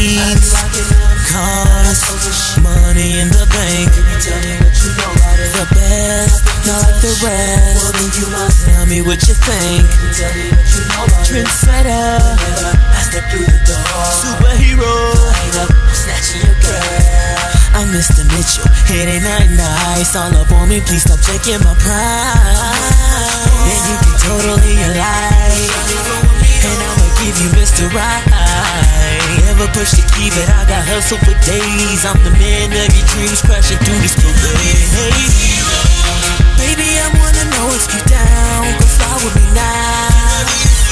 jeans, cars, money in the bank. The best, not like the rest. Tell me what you think. Trendsetter, superhero, I'm Mr. Mitchell. It ain't nothing nice. All up on me, please stop taking my pride. Then you can totally lie, and I'ma give you Mr. Right. Never push the key, but I got hustle for days. I'm the man of your dreams, crashing through this parade. Baby, I wanna know if you down, go fly with me now.